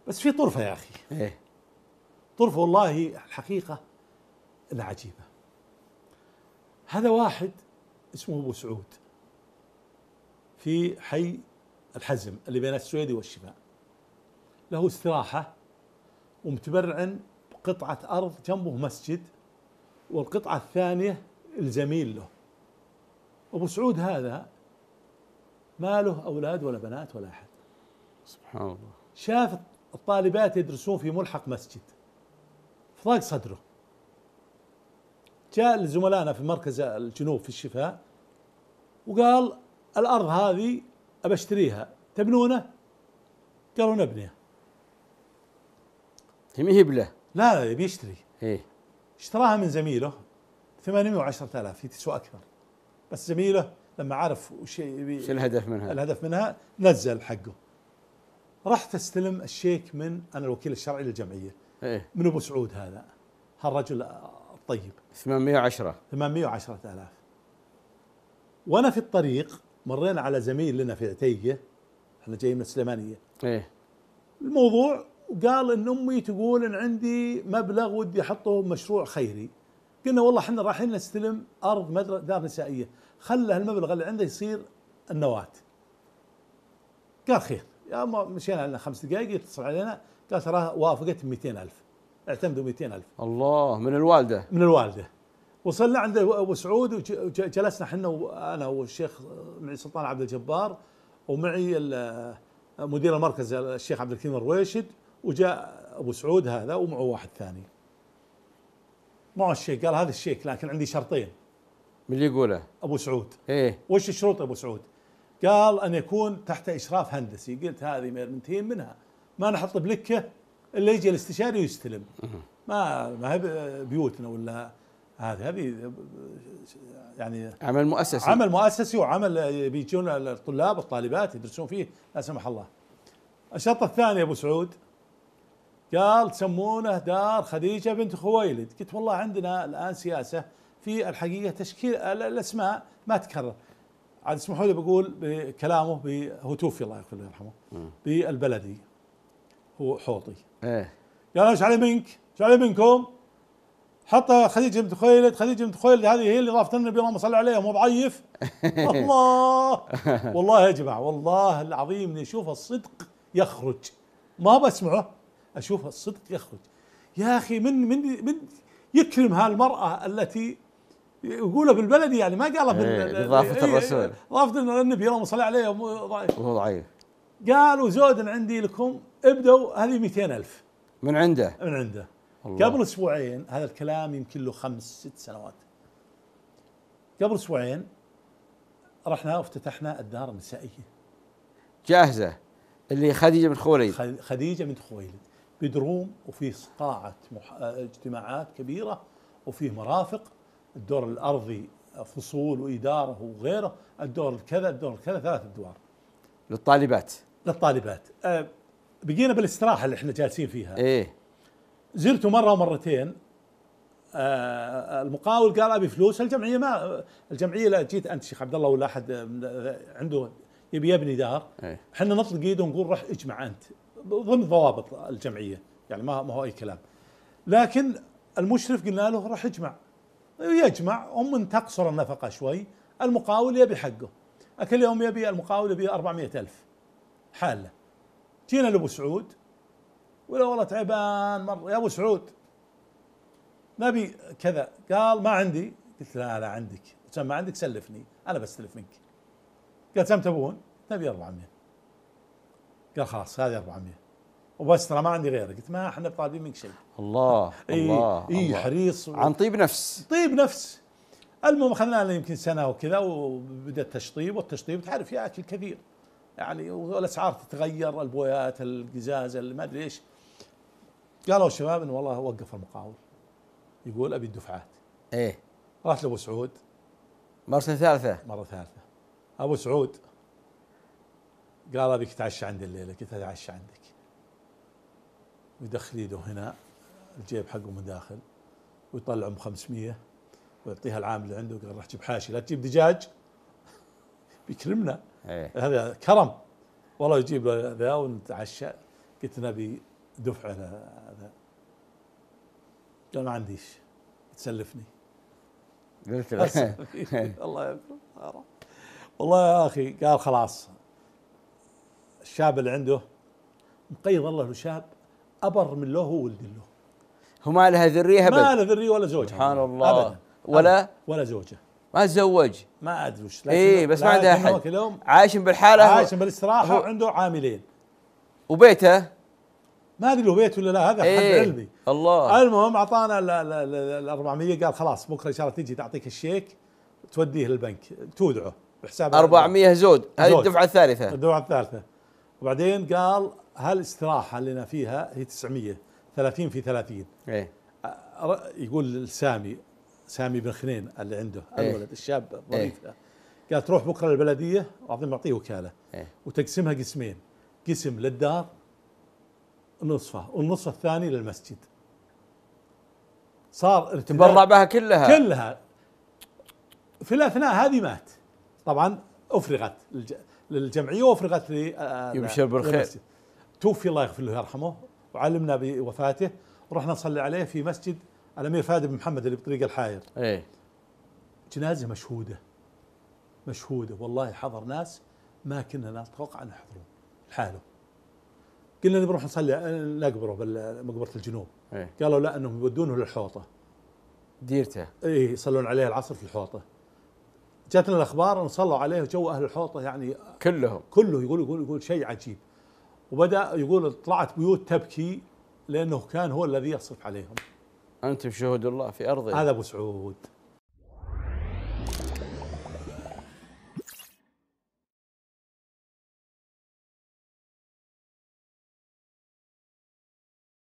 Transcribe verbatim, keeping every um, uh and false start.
بس في طرفة يا أخي. إيه. طرفة والله الحقيقة إنها عجيبة. هذا واحد اسمه أبو سعود في حي الحزم اللي بين السويدي والشفاء، له استراحة ومتبرع بقطعة أرض جنبه مسجد، والقطعة الثانية الزميل له. أبو سعود هذا ما له أولاد ولا بنات ولا أحد، سبحان الله. شاف الطالبات يدرسون في ملحق مسجد فضاق صدره، جاء لزملائنا في مركز الجنوب في الشفاء وقال الأرض هذه أبى أشتريها، تبنونه؟ قالوا نبنيها. هي هي بله؟ لا يبي يشتري. إيه. اشتراها من زميله ثمانمائة وعشرة آلاف، هي تسوى أكثر، بس زميله لما عرف وش يبي شو الهدف منها الهدف منها نزل حقه. راح تستلم الشيك من أنا الوكيل الشرعي للجمعية. إيه. من أبو سعود هذا هالرجل الطيب. ثمانمائة وعشرة ثمانمائة وعشرة آلاف. وأنا في الطريق مرينا على زميل لنا في عتيقة، احنا جايين من السليمانية. إيه. الموضوع وقال إن أمي تقول إن عندي مبلغ ودي أحطه مشروع خيري. قلنا والله احنا رايحين نستلم أرض مدرسة دار نسائية، خله المبلغ اللي عنده يصير النواة. قال خير. يا ما مشينا لنا خمس دقائق يتصل علينا قال ترى وافقت مئتين ألف، اعتمدوا مئتين ألف. الله، من الوالدة؟ من الوالدة. وصلنا عند أبو سعود وجلسنا احنا وأنا والشيخ معي سلطان عبد الجبار، ومعي مدير المركز الشيخ عبد الكريم الرويشد، وجاء أبو سعود هذا ومعه واحد ثاني. معه الشيك. قال هذا الشيك لكن عندي شرطين. من اللي يقوله؟ أبو سعود. إيه. وش الشروط أبو سعود؟ قال أن يكون تحت إشراف هندسي. قلت هذه منتهين منها، ما نحط بلكة إلا يجي الاستشاري ويستلم. ما ما هي بيوتنا ولا هذه هذه يعني عمل مؤسسي. عمل مؤسسي وعمل بيجون الطلاب والطالبات يدرسون فيه لا سمح الله. الشرط الثاني أبو سعود قال تسمونه دار خديجة بنت خويلد. قلت والله عندنا الآن سياسة في الحقيقة تشكيل الأسماء ما تكرر. عاد اسمحوا لي بقول بكلامه، هو توفي الله يغفر له ويرحمه، بالبلدي هو حوطي. ايه. قال ايش علي منك؟ ايش علي منكم؟ حط خديجة بنت خويلد. خديجة بنت خويلد هذه هي اللي ضافت النبي اللهم صل عليه، مو ضعيف. الله والله يا جماعة والله العظيم اني اشوف الصدق يخرج، ما بسمعه، اشوف الصدق يخرج. يا اخي من من من يكرم هالمرأة التي يقولها بالبلدي، يعني ما قالها بإضافة الرسول، ضافت النبي اللهم صل عليه وهو ضعيف. وهو ضعيف. قالوا زود عندي لكم ابدوا هذه مئتين ألف من عنده من عنده الله. قبل اسبوعين، هذا الكلام يمكن له خمس ست سنوات، قبل اسبوعين رحنا وافتتحنا الدار النسائية جاهزة اللي خديجة بنت خويلد. خديجة بنت خويلد بدروم، وفيه قاعة اجتماعات كبيرة، وفيه مرافق، الدور الأرضي فصول وإدارة وغيره، الدور الكذا الدور الكذا، ثلاث أدوار للطالبات. للطالبات. أه بقينا بالاستراحة اللي احنا جالسين فيها. ايه. زرته مرة ومرتين. أه المقاول قال ابي فلوس. الجمعية ما الجمعية لا جيت انت شيخ عبد الله ولا احد عنده يبي يبني دار، ايه. احنا نطلق ايده ونقول روح اجمع انت ضمن ضوابط الجمعية، يعني ما ما هو اي كلام. لكن المشرف قلنا له روح اجمع، يجمع هم من تقصر النفقة شوي، المقاول يبي حقه. أكل يوم يبي المقاول يبي أربعمائة ألف حالة. جينا لأبو سعود ولا والله تعبان مرة يا أبو سعود نبي كذا. قال ما عندي. قلت لا لا عندك، ما عندك سلفني أنا بستلف منك. قال كم تبون؟ نبي أربعمائة. قال خلاص هذه أربعمائة وبس ترى ما عندي غيره. قلت ما احنا طالبين منك شيء. الله الله اي الله. حريص و... عن طيب نفس. طيب نفس. المهم اخذنا لنا يمكن سنه وكذا وبدا التشطيب، والتشطيب تعرف ياكل كثير يعني، والاسعار تتغير، البويات القزاز ما ادري ايش. قالوا الشباب انه والله وقف المقاول يقول ابي الدفعات. ايه. رحت لابو سعود مرة ثالثة. مرة ثالثة. ابو سعود قال ابيك تعشى عندي الليلة. قلت اتعشى عندك. ويدخل يده هنا الجيب حقه من داخل ويطلع ام خمسمائة ويعطيها العامل اللي عنده، قال راح جيب حاشي لا تجيب دجاج بيكرمنا. ايه. هذا كرم والله. يجيب له ذا ونتعشى. قلت نبي دفعه هذا. قال ما عنديش، تسلفني. قلت له الله يذكره. والله يا اخي قال خلاص. الشاب اللي عنده مقيض الله له شاب ابر من له وولد له. هو ما لها ذريه ابد؟ ما له ذريه ولا زوجه. سبحان الله. أبداً. ولا أبداً. ولا زوجه. ما تزوج. ما ادري وش. اي بس ما عنده احد. عايش بالحاله. عايش بالاستراحه وعنده عاملين. وبيته ما ادري له بيت ولا لا، هذا إيه حد علمي. الله. المهم اعطانا ال أربعمية، قال خلاص بكره ان شاء الله تجي تعطيك الشيك توديه للبنك تودعه بحساب أربعمية زود. هذه الدفعه الثالثه. الدفعه الثالثه. وبعدين قال هالاستراحه اللي انا فيها هي تسعمية، ثلاثين في ثلاثين. ايه يقول سامي سامي بن خنين اللي عنده إيه؟ الولد الشاب الظريف. إيه؟ قال تروح بكره للبلديه واعطيه معطيه وكاله. إيه؟ وتقسمها قسمين، قسم للدار نصفه والنصف الثاني للمسجد. صار تبرع بها كلها كلها. في الاثناء هذه مات طبعا، افرغت للجمعيه وافرغت ل يبشر بالخير. توفي الله يغفر له ويرحمه، وعلمنا بوفاته ورحنا نصلي عليه في مسجد الامير فهد بن محمد اللي بطريق الحاير. ايه جنازه مشهوده مشهوده والله، حضر ناس ما كنا نتوقع ان يحضرون لحاله. قلنا نروح نصلي نقبره بمقبره الجنوب. إيه؟ قالوا لا، انهم يودونه للحوطه ديرته. اي يصلون عليه العصر في الحوطه. جاتنا الاخبار ان صلوا عليه جو اهل الحوطه يعني كلهم كله يقول يقول يقول شيء عجيب. وبدا يقول طلعت بيوت تبكي لانه كان هو الذي يصرف عليهم. انتم شهود الله في ارضه. هذا ابو سعود.